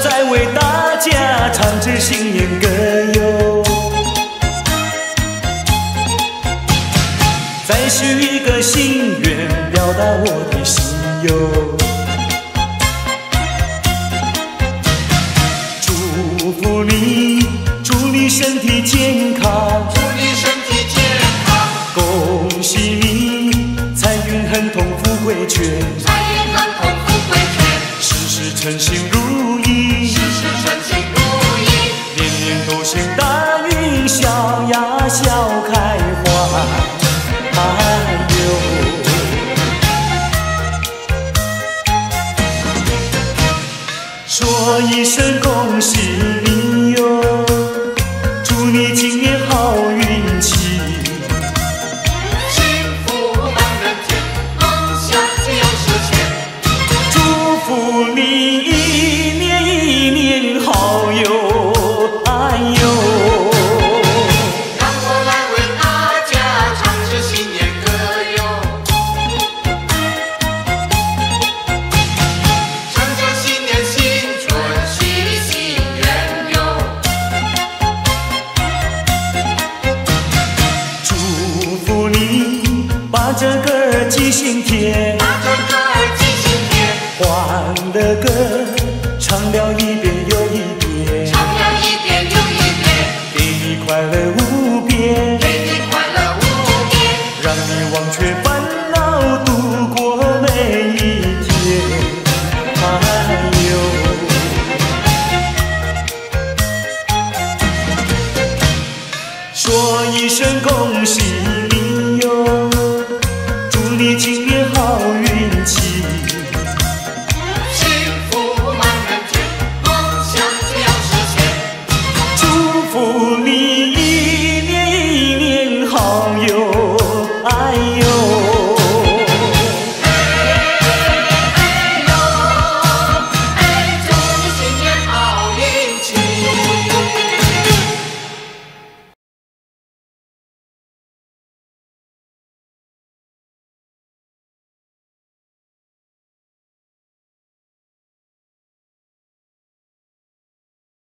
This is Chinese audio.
再为大家唱支新年歌哟，再许一个心愿，表达我的心哟。祝福你，祝你身体健康， 祝你身体健康， 恭喜你，财运亨通，富贵全， 财运亨通，富贵全， 事事称心如意， 事事称心如意， 年年都行大运，笑呀笑开花。哎呦，说一声恭喜你哟，祝你今年好运气， 幸福满人间，梦想就是钱， 祝福你一年一年好哟，哎呦。 让我来为大家唱支新年歌哟，唱着新年新春喜心愿哟， 祝福你把这个儿记心田， 把这个儿记心田， 欢乐歌唱了一遍